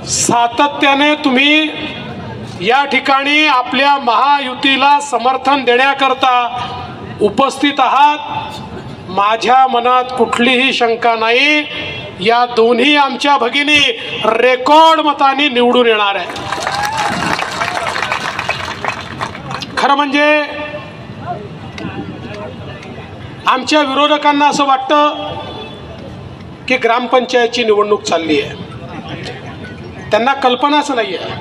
सातत्याने तुम्ही या ठिकाणी आपल्या महायुतीला समर्थन देण्याकरता उपस्थित आहात। माझ्या मनात कुठलीही शंका नाही, या दोन्ही आमच्या भगिनी रेकॉर्ड मताने निवडून येणार आहे। खरं म्हणजे आमच्या विरोधकांना असं वाटतं की ग्रामपंचायतची निवडणूक चालली आहे, त्यांना कल्पनाच नाही आहे,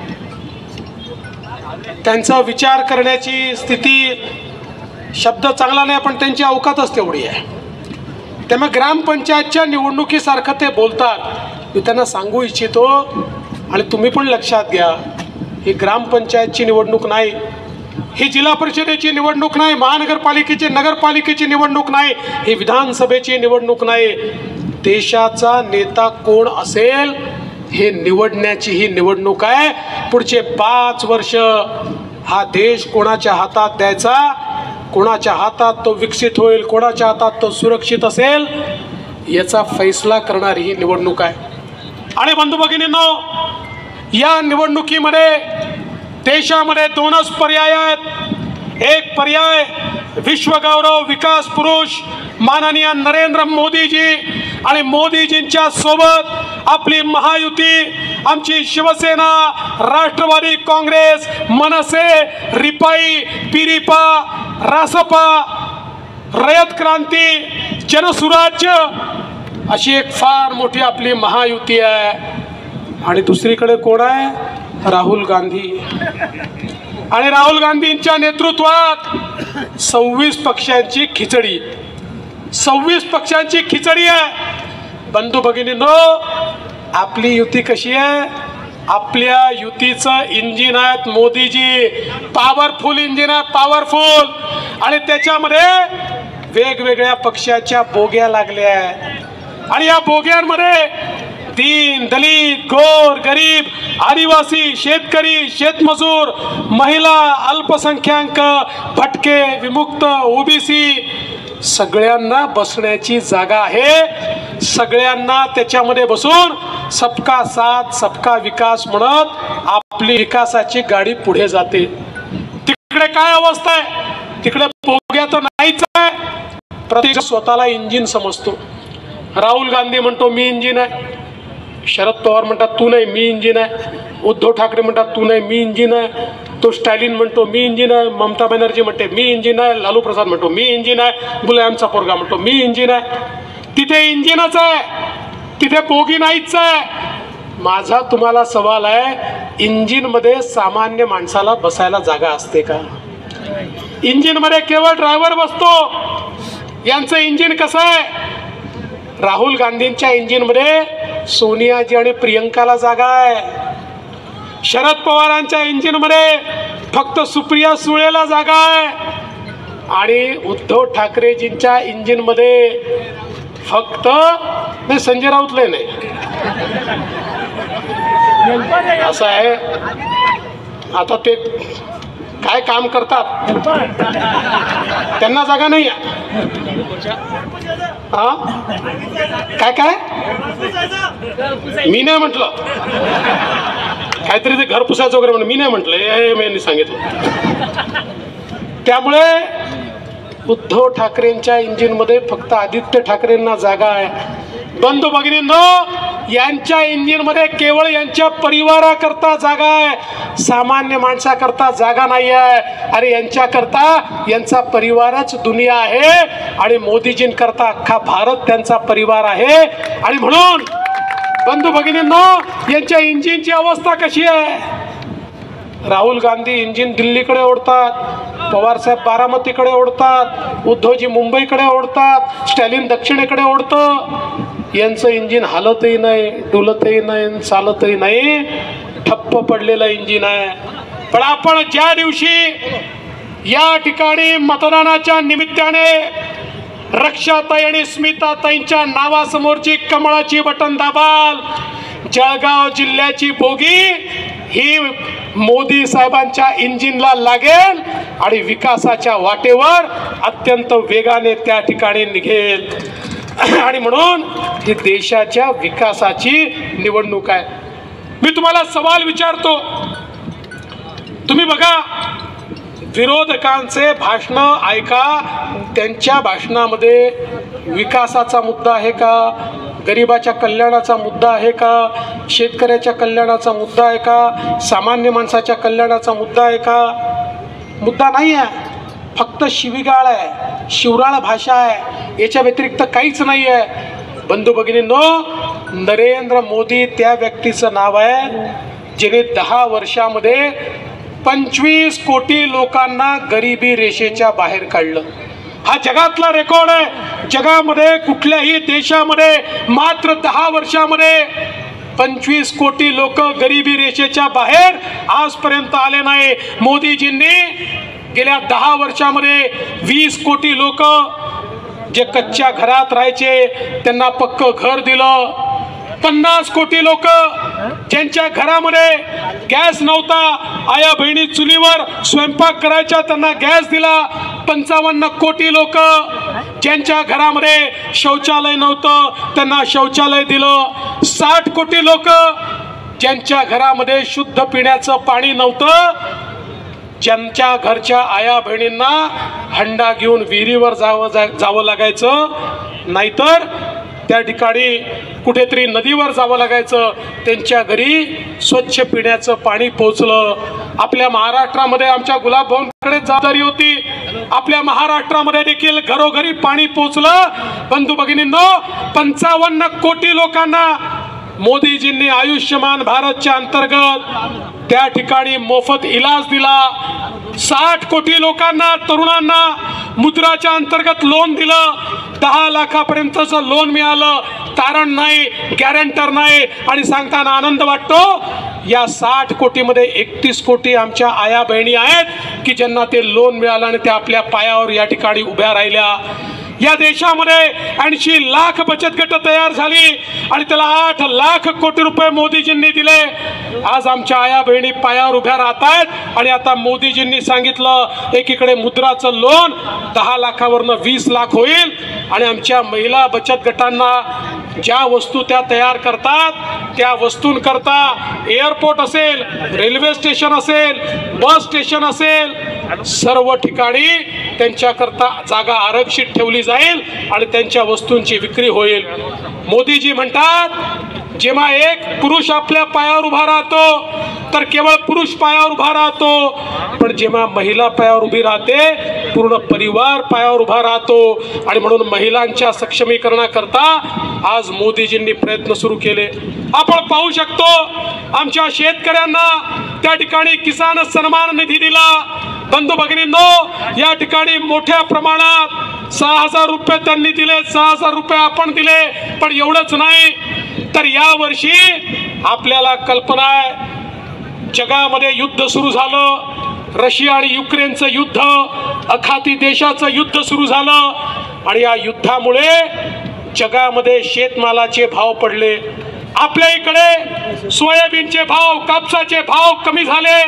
त्यांचा विचार करण्याची स्थिती, शब्द चांगला नाही पण त्यांची अवकातच तेवढी आहे। त्यामुळे ग्रामपंचायतच्या निवडणुकीसारखं ते बोलतात। मी त्यांना सांगू इच्छितो आणि तुम्ही पण लक्षात घ्या, ही ग्रामपंचायतची निवडणूक नाही, ही जिल्हा परिषदेची निवडणूक नाही, महानगरपालिकेची नगरपालिकेची निवडणूक नाही, ही विधानसभेची निवडणूक नाही। देशाचा नेता कोण असेल हे निवडण्याची ही निवडणूक आहे। पुढचे 5 वर्ष हा देश कोणाच्या हातात द्यायचा, कोणाच्या हातात तो विकसित होईल, कोणाच्या हातात तो सुरक्षित असेल, याचा फैसला करणारी ही निवडणूक आहे। आणि बंधू भगिनींनो, या निवडणुकीमध्ये देशामध्ये 2च पर्याय आहेत। एक पर्याय विश्वगौरव विकास पुरुष माननीय नरेंद्र मोदीजी आणि मोदीजींच्या सोबत आपली महायुती, आमची शिवसेना, राष्ट्रवादी काँग्रेस, मनसे, रिपाई, पिरिपा, रासपा, रयत क्रांती, जनसुराज्य अशी एक फार मोठी आपली महायुती आहे। आणि दुसरीकडे कोण आहे? राहुल गांधी। आणि राहुल गांधींच्या नेतृत्वात 26 पक्षांची खिचडी, 26 पक्षांची खिचडी आहे। बंधू भगिनींनो, आपली युती कशी आहे? आपल्या युतीचं इंजिन आहेत मोदीजी, पॉवरफुल इंजिन आहे, पॉवरफुल। आणि त्याच्यामध्ये वेगवेगळ्या पक्षाच्या बोग्या लागल्या आहेत आणि या बोग्यांमध्ये दीन, दलित, गोर, गरीब, आदिवासी, शेतकरी, शेतमजूर, महिला, अल्पसंख्याक, भटके, विमुक्त, ओबीसी सगळ्यांना बसण्याची जागा आहे। सगळ्यांना त्याच्यामध्ये बसून सबका साथ सबका विकास म्हणत आपली विकासाची गाडी पुढे जाते। तिकडे काय अवस्था आहे? तिकडे बोग्या तर नाहीच आहे, प्रत्येक स्वतःला इंजिन समजतो। राहुल गांधी म्हणतो मी इंजिन आहे, शरद पवार म्हणतात तू नाही मी इंजिन आहे, उद्धव ठाकरे म्हणतात तू नाही मी इंजिन आहे, तो स्टॅलिन म्हणतो मी इंजिन आहे, ममता बॅनर्जी म्हणते मी इंजिन आहे, लालू प्रसाद म्हणतो मी इंजिन आहे, मुलायमचा पोरगा म्हणतो मी इंजिन आहे। तिथे इंजिनच आहे, तिथे बोगी नाहीच आहे। माझा तुम्हाला सवाल आहे, इंजिनमध्ये सामान्य माणसाला बसायला जागा असते का? इंजिनमध्ये केवळ ड्रायव्हर बसतो। यांचं इंजिन कसं आहे? राहुल गांधींच्या इंजिनमध्ये सोनियाजी आणि प्रियंकाला जागा आहे। शरद पवारांच्या इंजिनमध्ये फक्त सुप्रिया सुळेला जागा आहे आणि उद्धव ठाकरेजींच्या इंजिनमध्ये फक्त नाही, संजय राऊतले नाही, असं आहे। आता ते काय काम करतात त्यांना जागा नाही आहे। हा काय काय मी नाही म्हटलं, काहीतरी ते घर पुसायचं वगैरे म्हणून मी नाही म्हटलं, मी सांगितलं। त्यामुळे उद्धव ठाकरेंच्या इंजिनमध्ये फक्त आदित्य ठाकरेंना जागा आहे। बंधू भगिनींनो, यांच्या इंजिनमध्ये केवळ यांच्या परिवाराकरता जागा आहे, सामान्य माणसाकरता जागा नाही आहे। अरे यांच्याकरता यांचा परिवारच दुनिया आहे आणि मोदीजींकरता अख्खा भारत त्यांचा परिवार आहे। आणि म्हणून बंधू भगिनींनो, यांच्या इंजिनची अवस्था कशी आहे? राहुल गांधी इंजिन दिल्लीकडे ओढतात, पवारसाहेब बारामतीकडे ओढतात, उद्धवजी मुंबईकडे ओढतात, स्टॅलिन दक्षिणेकडे ओढतं। यांचं इंजिन हालतही नाही, डुलतही नाही, चालतही नाही, ठप्प पडलेलं इंजिन आहे। पण आपण ज्या दिवशी या ठिकाणी मतदानाच्या निमित्ताने रक्षाताई आणि स्मिताताईंच्या नावासमोरची कमळाची बटन दाबाल, जळगाव जिल्ह्याची बोगी ही मोदी साहेबांच्या इंजिनला लागेल आणि विकासाच्या वाटेवर अत्यंत वेगाने त्या ठिकाणी निघेल। आणि म्हणून ही देशाच्या विकासाची निवडणूक आहे। मी तुम्हाला सवाल विचारतो, तुम्ही बघा विरोधकांचे भाषण ऐका, त्यांच्या भाषणामध्ये विकासाचा मुद्दा आहे का, गरिबाच्या कल्याणाचा मुद्दा आहे का, शेतकऱ्याच्या कल्याणाचा मुद्दा आहे का, सामान्य माणसाच्या कल्याणाचा मुद्दा आहे का? मुद्दा नाही आहे, फक्त शिवीगाळ आहे, शिवराळ भाषा आहे, याच्या व्यतिरिक्त काहीच नाही आहे. बंधू भगिनींनो, नरेंद्र मोदी त्या व्यक्तीचं नाव आहे जिने 10 वर्षामध्ये 25 कोटी लोकांना गरिबी रेषेच्या बाहेर काढलं. हा जगातला रेकॉर्ड आहे. जगामध्ये कुठल्याही देशामध्ये मात्र 10 वर्षामध्ये 25 कोटी लोक गरिबी रेषेच्या बाहेर आजपर्यंत आले नाही. मोदीजींनी गेल्या 10 वर्षामध्ये 20 कोटी लोक जे कच्च्या घरात राहायचे त्यांना पक्क घर दिलं. 50 कोटी लोक ज्यांच्या घरामध्ये गॅस नव्हता, आया बहिणी चुलीवर स्वयंपाक करायच्या, त्यांना गॅस दिला. 55 कोटी लोक ज्यांच्या घरामध्ये शौचालय नव्हतं, त्यांना शौचालय दिलं. 60 कोटी लोक ज्यांच्या घरामध्ये शुद्ध पिण्याचं पाणी नव्हतं, ज्यांच्या घरच्या आया बहिणींना हंडा घेऊन विहिरीवर जावं लागायचं, नाहीतर त्या ठिकाणी कुठेतरी नदीवर जावं लागायचं, त्यांच्या घरी स्वच्छ पिण्याचं पाणी पोचलं. आपल्या महाराष्ट्रामध्ये आमच्या गुलाबभाऊंकडे जबाबदारी होती, आपल्या महाराष्ट्रामध्ये देखील घरोघरी पाणी पोचलं. बंधू भगिनींनो, 55 कोटी लोकांना मोदीजींनी आयुष्यमान भारतच्या अंतर्गत त्या ठिकाणी मोफत इलाज दिला. 60 कोटी लोकांना, तरुणांना मुद्राच्या अंतर्गत लोन दिलं. 10 लाखापर्यंतचं लोन मिळालं. तारण नाही, गॅरंटर नाही, आणि सांगताना आनंद वाटतो. या 60 कोटीमध्ये 31 कोटी आमच्या आया बहिणी आहेत की ज्यांना ते लोन मिळालं आणि त्या आपल्या पायावर या ठिकाणी उभ्या राहिल्या. या देशामध्ये 80 लाख बचत गट तयार झाली आणि त्याला 8 लाख कोटी रुपये मोदीजींनी दिले. आज आमच्या आया बहिणी पायावर उभ्या राहत आहेत. आणि आता मोदीजींनी सांगितलं, एकीकडे मुद्राचं लोन 10 लाखावरनं 20 लाख होईल, आणि आमच्या महिला बचत गटांना ज्या वस्तू त्या तयार करतात त्या वस्तूंकरता एअरपोर्ट असेल, रेल्वे स्टेशन असेल, बस स्टेशन असेल, सर्व ठिकाणी त्यांच्याकरता जागा आरक्षित ठेवली जाईल आणि त्यांच्या वस्तूंची विक्री होईल. मोदीजी म्हणतात, जेव्हा एक पुरुष आपल्या पायावर उभा राहतो तर केवळ पुरुष पायावर उभा राहतो, पण जेव्हा महिला पायावर उभी राहते पूर्ण परिवार पायावर उभा राहतो. आणि म्हणून महिलांच्या सक्षमीकरणाकरता आज मोदीजींनी प्रयत्न सुरू केले. आपण पाहू शकतो, आमच्या शेतकऱ्यांना त्या ठिकाणी किसान सन्मान निधी दिला. बंधू भगिनींनो, या ठिकाणी मोठ्या प्रमाणात 6,000 रुपये त्यांनी दिले, 6,000 रुपये आपण दिले. पण एवढंच नाही तर या वर्षी आपल्याला कल्पना आहे, जगामध्ये युद्ध सुरू झालं, रशिया आणि युक्रेनचं युद्ध, अखाती देशाचं युद्ध सुरू झालं, आणि या युद्धामुळे जगामध्ये शेतमालाचे भाव पडले. आपल्या इकडे सोयाबीनचे भाव, कापसाचे भाव कमी झाले.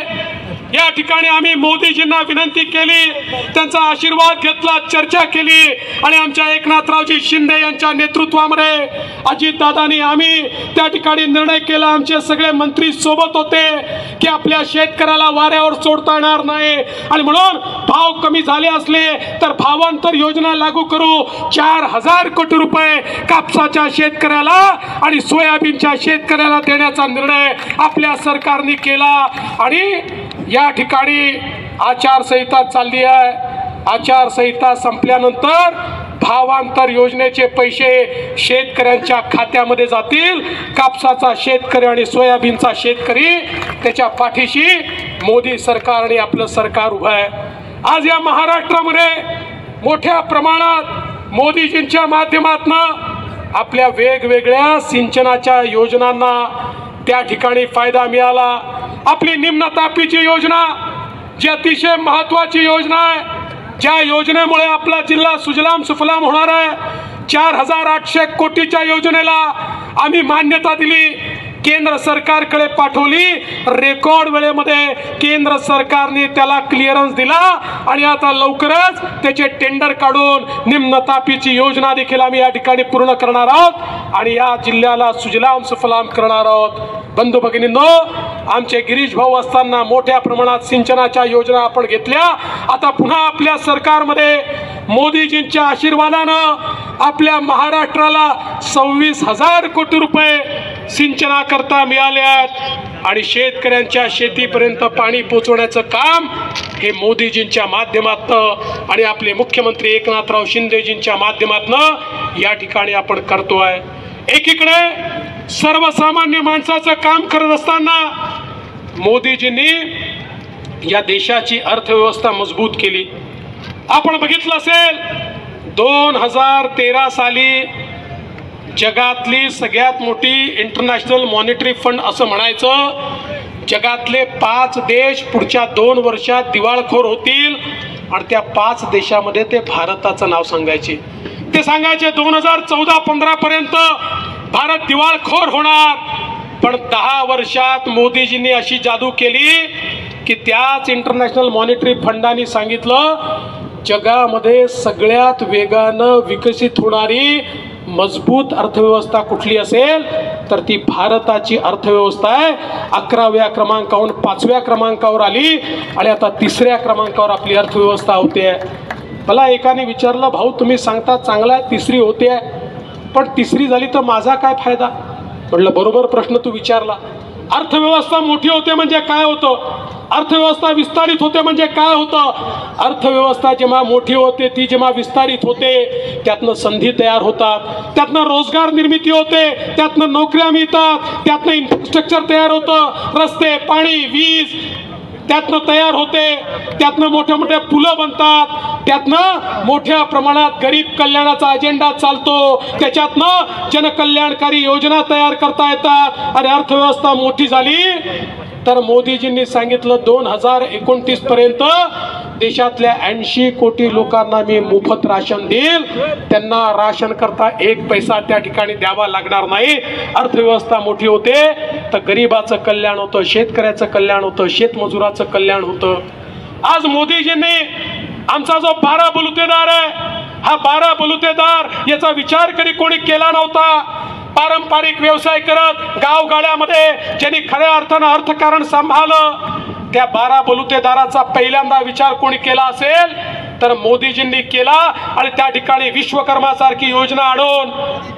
या ठिकाणी आम्ही मोदीजींना विनंती केली, त्यांचा आशीर्वाद घेतला, चर्चा केली, आणि आमच्या एकनाथरावजी शिंदे यांच्या नेतृत्वामध्ये अजितदादांनी आम्ही त्या ठिकाणी निर्णय केला. आमचे सगळे मंत्री सोबत होते की आपल्या शेतकऱ्याला वाऱ्यावर सोडता येणार नाही, आणि म्हणून भाव कमी झाले असले तर भावांतर योजना लागू करू. 4,000 कोटी रुपये कापसाच्या शेतकऱ्याला आणि सोयाबीनच्या शेतकऱ्याला देण्याचा निर्णय आपल्या सरकारने केला. आणि या ठिकाणी आचारसंहिता चालली आहे. आचारसंहिता संपल्यानंतर भावांतर योजनेचे पैसे शेतकऱ्यांच्या खात्यामध्ये जातील. कापसाचा शेतकरी आणि सोयाबीनचा शेतकरी त्याच्या पाठीशी मोदी सरकार आणि आपलं सरकार उभं आहे. आज या महाराष्ट्रामध्ये मोठ्या प्रमाणात मोदीजींच्या माध्यमातून आपल्या वेगवेगळ्या सिंचनाच्या योजनांना त्या ठिकाणी फायदा मिळाला. आपली निम्न तापीची योजना जी अतिशय महत्त्वाची योजना आहे, ज्या योजनेमुळे आपला जिल्हा सुजलाम सुफलाम होणार आहे. 4,800 कोटीच्या योजनेला आम्ही मान्यता दिली, केंद्र सरकारकडे पाठवली. रेकॉर्ड वेळेमध्ये केंद्र सरकारने त्याला क्लिअरन्स दिला आणि आता लवकरच त्याचे टेंडर काढून निम्न तापीची योजना देखील आम्ही या ठिकाणी पूर्ण करणार आहोत आणि या जिल्ह्याला सुजलाम सुफलाम करणार आहोत. बंधू भगिनींनो, आमचे गिरीश भाऊ असताना मोठ्या प्रमाणात सिंचनाच्या योजना आपण घेतल्या. आता पुन्हा आपल्या सरकारमध्ये मोदीजींच्या आशीर्वादानं आपल्या महाराष्ट्राला 26,000 कोटी रुपये सिंचनाकरता मिळाले आहेत आणि शेतकऱ्यांच्या शेतीपर्यंत पाणी पोहोचवण्याचं काम हे मोदीजींच्या माध्यमातून आणि आपले मुख्यमंत्री एकनाथराव शिंदेजींच्या माध्यमातून या ठिकाणी आपण करतोय. एकीकडे सर्वसामान्य माणसाचं काम करत असताना मोदीजींनी या देशाची अर्थव्यवस्था मजबूत केली. आपण बघितलं असेल 2013 साली जगातली सगळ्यात मोठी इंटरनॅशनल मॉनिटरी फंड असं म्हणायचं, जगातले 5 देश पुढच्या 2 वर्षात दिवाळखोर होतील आणि त्या 5 देशामध्ये ते भारताचं नाव सांगायचे. ते सांगायचे 2014-15 पर्यंत भारत दिवाळखोर होणार. पण 10 वर्षात मोदीजींनी अशी जादू केली की त्याच इंटरनॅशनल मॉनिटरी फंडाने सांगितलं जगामध्ये सगळ्यात वेगानं विकसित होणारी मजबूत अर्थव्यवस्था कुठली असेल तर ती भारताची अर्थव्यवस्था आहे. 11व्या क्रमांकावरून 5व्या क्रमांकावर आली आणि आता 3ऱ्या क्रमांकावर आपली अर्थव्यवस्था होते. मला एकाने विचारलं, भाऊ तुम्ही सांगता चांगला आहे 3री होते पण 3री झाली तर माझा काय फायदा? म्हटलं बरोबर प्रश्न तू विचारला. अर्थव्यवस्था मोठी होते म्हणजे काय होतं? अर्थव्यवस्था विस्तारित होते म्हणजे काय होतं? अर्थव्यवस्था जेव्हा मोठी होते ती जेव्हा विस्तारित होते त्यातनं संधी तयार होतात, त्यातनं रोजगार निर्मिती होते, त्यातनं नोकऱ्या मिळतात, त्यातनं इन्फ्रास्ट्रक्चर तयार होतं, रस्ते पाणी वीज त्यातनं तयार होते, त्यातनं मोठ्या मोठ्या पुलं बनतात, त्यातनं मोठ्या प्रमाणात गरीब कल्याणाचा अजेंडा चालतो, त्याच्यातनं जनकल्याणकारी योजना तयार करता येतात आणि अर्थव्यवस्था मोठी झाली तर मोदीजींनी सांगितलं 2029 पर्यंत देशातल्या 80 कोटी लोकांना मी मोफत राशन देईल, त्यांना राशन करता 1 पैसा त्या ठिकाणी द्यावा लागणार नाही. अर्थव्यवस्था मोठी होते तर गरिबाचं कल्याण होतं, शेतकऱ्याचं कल्याण होतं, शेतमजुराचं कल्याण होतं. आज मोदीजींनी आमचा जो 12 बलुतेदार आहे हा 12 बलुतेदार याचा विचार कधी कोणी केला नव्हता. पारंपरिक व्यवसाय करत गावगाड्यामध्ये ज्यांनी खऱ्या अर्थानं अर्थकारण सांभाळलं त्या 12 बलुतेदाराचा पहिल्यांदा विचार कोणी केला असेल तर मोदीजींनी केला आणि त्या ठिकाणी विश्वकर्मासारखी योजना आणून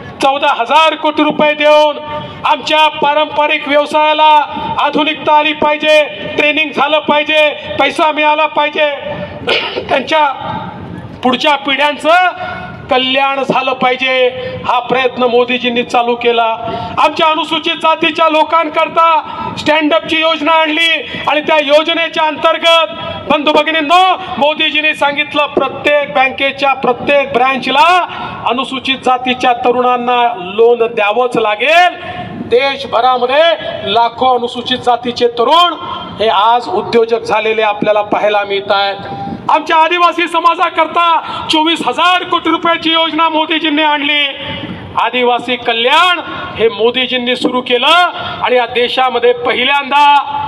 14,000 कोटी रुपये देऊन आमच्या पारंपरिक व्यवसायाला आधुनिकता आली पाहिजे, ट्रेनिंग झालं पाहिजे, पैसा मिळाला पाहिजे, त्यांच्या पुढच्या पिढ्यांचं कल्याण झालं पाहिजे हा प्रयत्न मोदीजींनी चालू केला. आमच्या अनुसूचित जातीच्या लोकांकरता स्टँडअपची योजना आणली आणि त्या योजनेच्या अंतर्गत बंधू भगिनींनो मोदीजींनी सांगितलं प्रत्येक बँकेच्या प्रत्येक ब्रँचला अनुसूचित जातीच्या तरुणांना लोन द्यावंच लागेल. देशभरामध्ये लाखो अनुसूचित जातीचे तरुण हे आज उद्योजक झालेले आपल्याला पाहायला मिळत आहेत. आमच्या आदिवासी समाजाकरता 24,000 कोटी रुपयाची योजना मोदीजींनी आणली. आदिवासी कल्याण हे मोदीजींनी सुरू केलं आणि या देशामध्ये पहिल्यांदा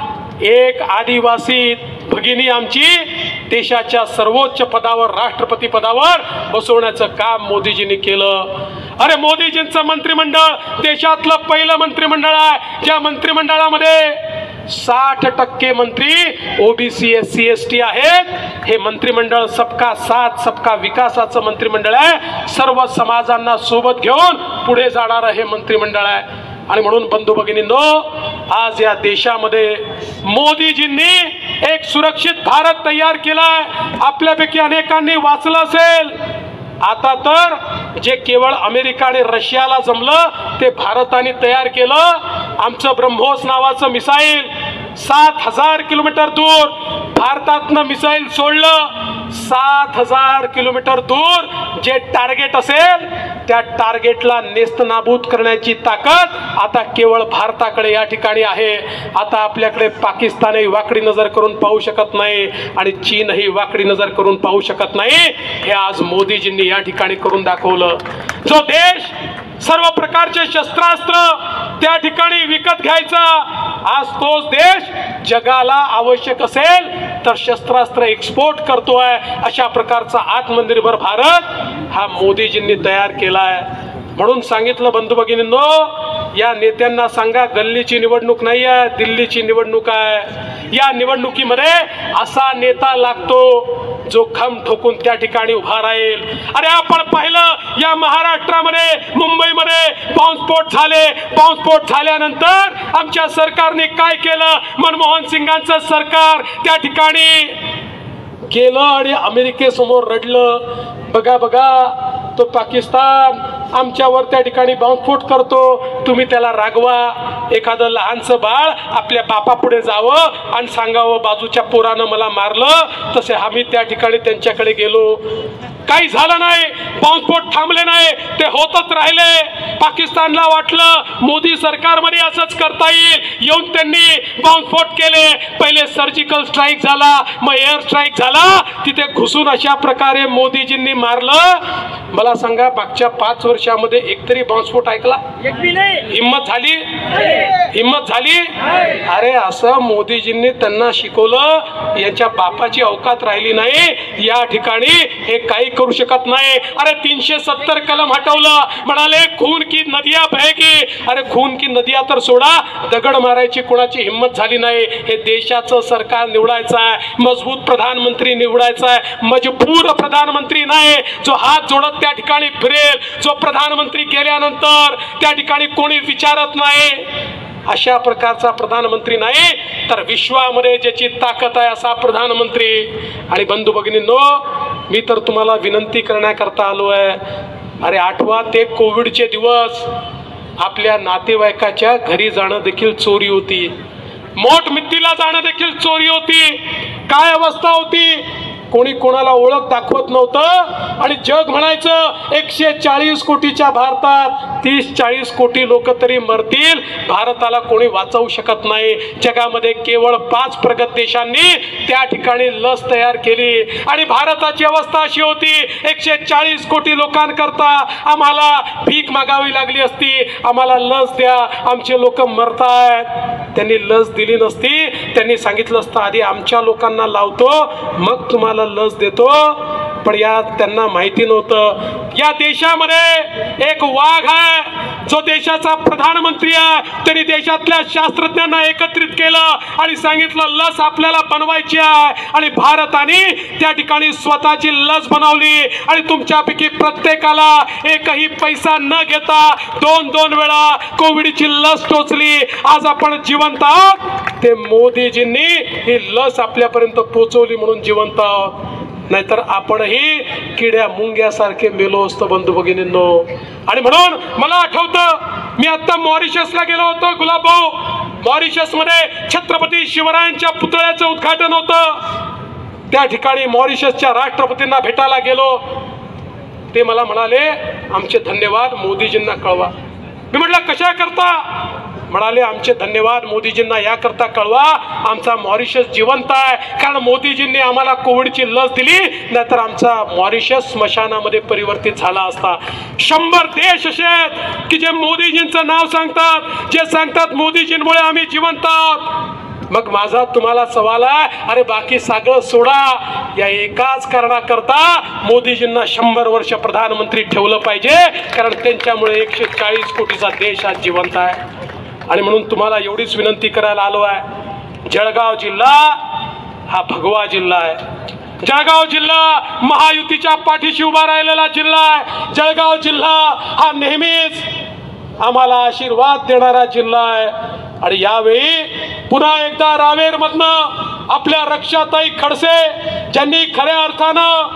एक आदिवासी भगिनी आमची देशाच्या सर्वोच्च पदावर राष्ट्रपती पदावर बसवण्याचं काम मोदीजींनी केलं. अरे मोदीजींचं मंत्रिमंडळ देशातलं पहिलं मंत्रिमंडळ आहे ज्या मंत्रिमंडळामध्ये 60% मंत्री ओबीसी SC ST आहेत. हे मंत्रिमंडळ सबका साथ सबका विकासाचं मंत्रिमंडळ आहे. सर्व समाजांना सोबत घेऊन पुढे जाणारं हे मंत्रिमंडळ आहे. आणि म्हणून बंधू भगिनींनो आज या देशामध्ये मोदीजींनी एक सुरक्षित भारत तयार केलाय. आपल्यापैकी अनेकांनी वाचलं असेल. आता तर जे केवळ अमेरिका आणि रशियाला जमलं ते भारताने तयार केलं. आमचं ब्रह्मोस नावाचं मिसाईल 7,000 किलोमीटर दूर भारतातनं मिसाईल सोडलं. 7,000 किलोमीटर दूर जे टार्गेट असेल त्या टार्गेटला नेस्तनाबूत करण्याची ताकद आता केवळ भारताकडे या ठिकाणी आहे. आता आपल्याकडे पाकिस्तानही वाकडी नजर करून पाहू शकत नाही आणि चीनही वाकडी नजर करून पाहू शकत नाही. हे आज मोदीजींनी या ठिकाणी करून दाखवलं. जो देश सर्व प्रकारचे शस्त्रास्त्र त्या ठिकाणी विकत घ्यायचा आज तोच देश जगाला आवश्यक असेल तर शस्त्रास्त्र एक्सपोर्ट करतोय. अशा प्रकारचा आत्मनिर्भर भारत हा मोदीजींनी तयार केलाय. म्हणून सांगितलं बंधू भगिनींनो या नेत्यांना सांगा, गल्लीची निवडणूक नाही आहे, दिल्लीची निवडणूक आहे. या निवडणुकीमध्ये असा नेता लागतो जो खम ठोकून त्या ठिकाणी उभा राहील. अरे आपण पाहिलं या महाराष्ट्रामध्ये, मुंबईमध्ये बॉम्बस्फोट झाले. बॉम्बस्फोट झाल्यानंतर आमच्या सरकारने काय केलं? मनमोहन सिंगांचं सरकार त्या ठिकाणी गेलं आणि अमेरिकेसमोर रडलं. बघा बघा, तो पाकिस्तान आमच्यावर त्या ठिकाणी बॉम्बस्फोट करतो, तुम्ही त्याला रागवा. एखादं लहानसं बाळ आपल्या बापापुढे जावं आणि सांगावं बाजूच्या पोरानं मला मारलं, तसे आम्ही त्या ठिकाणी त्यांच्याकडे गेलो. काही झालं नाही, बॉम्बस्फोट थांबले नाही, ते होतच राहिले. पाकिस्तानला वाटलं मोदी सरकारमध्ये असंच करता येईल, येऊन त्यांनी बॉम्बस्फोट केले. पहिले सर्जिकल स्ट्राईक झाला, मग एअर स्ट्राईक झाला, तिथे घुसून अशा प्रकारे मोदीजींनी मारलं. मला सांगा, मागच्या 5 वर्षामध्ये एकतरी बॉम्बस्फोट ऐकला? हिम्मत झाली? हिम्मत झाली? अरे असं मोदीजींनी त्यांना शिकवलं, यांच्या बापाची अवकात राहिली नाही. या ठिकाणी हे काही करू शकत नाही. अरे 370 कलम हटवलं, म्हणाले खून की नदिया बहेगी. अरे खून की नदिया तर सोडा, दगड मारायची कोणाची हिम्मत झाली नाही. हे देशाचं सरकार निवडायचं आहे, मजबूत प्रधानमंत्री निवडायचा आहे, मजबूर प्रधानमंत्री नाही जो हात जोडत त्या ठिकाणी फिरेल, जो प्रधानमंत्री गेल्यानंतर त्या ठिकाणी कोणी विचारत नाही. अशा प्रकारचा प्रधानमंत्री नाही तर विश्वामध्ये ज्याची ताकद आहे असा प्रधानमंत्री. आणि बंधू भगिनींनो, मी तर तुम्हाला विनंती करण्याकरता आलो आहे. अरे आठवा ते कोविडचे दिवस, आपल्या नातेवाईकाच्या घरी जाणं देखील चोरी होती, मोठमित्तीला जाणं देखील चोरी होती. काय अवस्था होती? कोणी कोणाला ओळख दाखवत नव्हतं आणि जग म्हणायचं 140 कोटीच्या भारतात 30-40 कोटी लोक तरी मरतील, भारताला कोणी वाचवू शकत नाही. जगामध्ये केवळ 5 प्रगत देशांनी त्या ठिकाणी लस तयार केली आणि भारताची अवस्था अशी होती, 140 कोटी लोकांकरता आम्हाला भीक मागावी लागली असती, आम्हाला लस द्या, आमचे लोक मरतायत. त्यांनी लस दिली नसती, त्यांनी सांगितलं असतं आधी आमच्या लोकांना लावतो मग तुम्हाला लस देतो. पण या त्यांना माहिती नव्हतं, या देशामध्ये एक वाघ आहे जो देशाचा प्रधानमंत्री आहे. त्यांनी देशातल्या शास्त्रज्ञांना एकत्रित केलं आणि सांगितलं लस आपल्याला बनवायची आहे. आणि भारताने त्या ठिकाणी स्वतःची लस बनवली आणि तुमच्यापैकी प्रत्येकाला एकही पैसा न घेता 2-2 वेळा कोविडची लस टोचली. आज आपण जिवंत आहोत, ते मोदीजींनी ही लस आपल्यापर्यंत पोहोचवली म्हणून जिवंत आहोत. नाहीतर आपणही किड्या मुंग्यासारखे मेलो असतो बंधू भगिनींनो. आणि म्हणून मला आठवतं, मी आता मॉरिशसला गेलो होतो. गुलाबभाऊ, मॉरिशसमध्ये छत्रपती शिवरायांच्या पुतळ्याचं उद्घाटन होतं. त्या ठिकाणी मॉरिशसच्या राष्ट्रपतींना भेटायला गेलो. ते मला म्हणाले आमचे धन्यवाद मोदीजींना कळवा. मी म्हटलं कशा करता? म्हणाले आमचे धन्यवाद मोदीजींना याकरता कळवा, आमचा मॉरिशस जिवंत आहे, कारण मोदीजींनी आम्हाला कोविडची लस दिली, नाहीतर आमचा मॉरिशस स्मशानामध्ये परिवर्तित झाला असता. 100 देश असे आहेत की जे मोदीजींचं नाव सांगतात, जे सांगतात मोदीजींमुळे आम्ही जिवंत आहोत. मग माझा तुम्हाला सवाल आहे, अरे बाकी सगळं सोडा, या एकाच कारणाकरता मोदीजींना 100 वर्ष प्रधानमंत्री ठेवलं पाहिजे, कारण त्यांच्यामुळे 140 कोटीचा देश आज जिवंत आहे. आणि म्हणून तुम्हाला एवढीच विनंती करायला आलो आहे, जळगाव जिल्हा हा भगवा जिल्हा आहे. जळगाव जिल्हा महायुतीच्या पाठीशी उभा राहिलेला जिल्हा आहे. जळगाव जिल्हा हा नेहमीच आम्हाला आशीर्वाद देणारा जिल्हा आहे. आणि यावेळी पुन्हा एकदा रावेरमधनं आपल्या रक्षाताई खडसे, ज्यांनी खऱ्या अर्थानं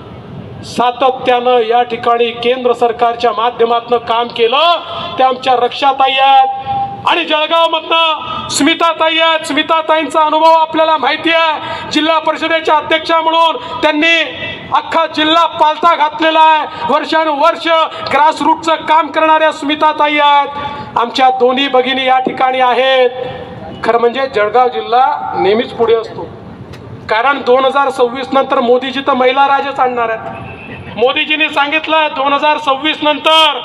सातत्यानं या ठिकाणी केंद्र सरकारच्या माध्यमातून काम केलं, त्या आमच्या रक्षाताई आहेत. आणि जळगावमधनं स्मिताताई आहेत. स्मिताताईंचा अनुभव आपल्याला माहिती आहे, जिल्हा परिषदेच्या अध्यक्षा म्हणून त्यांनी अख्खा जिल्हा पालथा घातलेला आहे. वर्षानुवर्ष ग्रासरूटचं काम करणाऱ्या स्मिताताई आहेत. आमच्या दोन्ही भगिनी या ठिकाणी आहेत. खरं म्हणजे जळगाव जिल्हा नेहमीच पुढे असतो, कारण 2026 नंतर मोदीजी तर महिला राजच आणणार आहेत. मोदीजींनी सांगितलं 2026 नंतर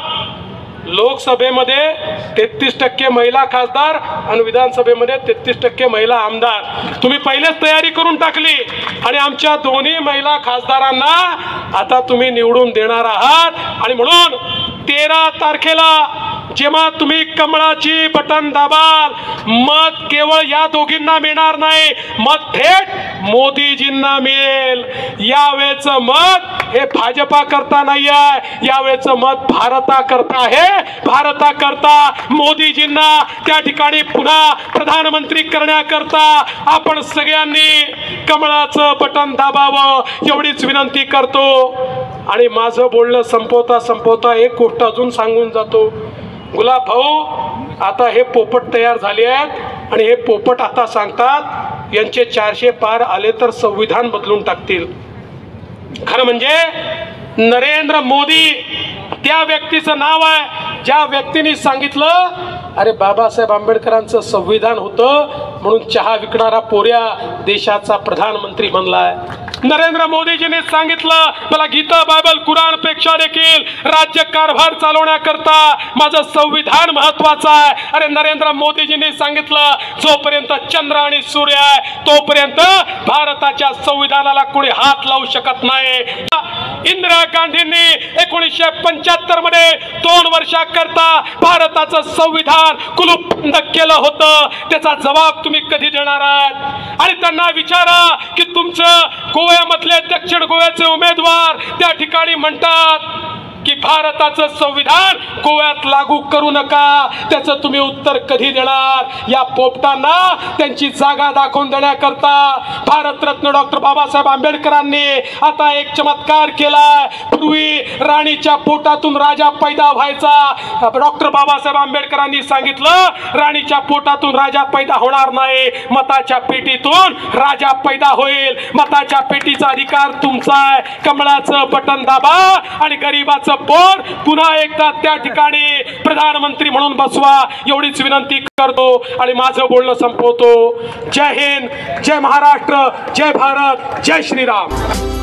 लोकसभेमध्ये 33% महिला खासदार आणि विधानसभेमध्ये 33% महिला आमदार. तुम्ही पहिलेच तयारी करून टाकली आणि आमच्या दोन्ही महिला खासदारांना आता तुम्ही निवडून देणार आहात. आणि म्हणून 13 तारखेला जेव्हा तुम्ही कमळाची बटन दाबाल मत केवळ या दोघींना मिळणार नाही, मत थेट मोदीजींना मिळेल. यावेळेचं मत हे भाजपा करता नाही आहे, यावेळेचं मत भारता करता आहे. भारता करता मोदीजींना त्या ठिकाणी पुन्हा प्रधानमंत्री करण्याकरता आपण सगळ्यांनी कमळाचं बटन दाबावं एवढीच विनंती करतो. आणि माझं बोलणं संपवता एक गोष्ट अजून सांगून जातो. गुलाब भाऊ, आता हे पोपट तयार झाले आहेत आणि हे पोपट आता सांगतात यांचे 400 पार आले तर संविधान बदलून टाकतील. खरं म्हणजे नरेंद्र मोदी त्या व्यक्तीचं नाव आहे ज्या व्यक्तीने सांगितलं अरे बाबासाहेब आंबेडकरांचं संविधान होतं म्हणून चहा विकणारा पोऱ्या देशाचा प्रधानमंत्री बनलाय. नरेंद्र मोदीजींनी सांगितलं मला गीता बायबल कुराण पेक्षा देखील राज्य कारभार चालवण्याकरता माझं संविधान महत्वाचं आहे. अरे नरेंद्र मोदीजींनी सांगितलं जोपर्यंत चंद्र आणि सूर्य आहे तोपर्यंत भारताच्या संविधानाला कोणी हात लावू शकत नाही. इंदिरा गांधींनी 1975 मध्ये 2 वर्षाकरता भारताचं संविधान कुलूपबंद केलं होतं. त्याचा जबाब तुम्ही कधी देणार आहात? आणि त्यांना विचारा की तुमचं गोव्यामधले दक्षिण गोव्याचे उमेदवार त्या ठिकाणी म्हणतात की भारताचं संविधान गोव्यात लागू करू नका. त्याचं तुम्ही उत्तर कधी देणार? या पोपटांना त्यांची जागा दाखवून देण्याकरता भारतरत्न डॉक्टर बाबासाहेब आंबेडकरांनी आता एक चमत्कार केलाय. पूर्वी राणीच्या पोटातून राजा पैदा व्हायचा. डॉक्टर बाबासाहेब आंबेडकरांनी सांगितलं राणीच्या पोटातून राजा पैदा होणार नाही, मताच्या पेटीतून राजा पैदा होईल. मताच्या पेटीचा अधिकार तुमचा आहे. कमळाचं बटन दाबा आणि गरीबाचं पोट पुन्हा एकदा त्या ठिकाणी प्रधानमंत्री म्हणून बसवा एवढीच विनंती करतो आणि माझं बोलणं संपवतो. जय हिंद, जय महाराष्ट्र, जय भारत, जय श्रीराम.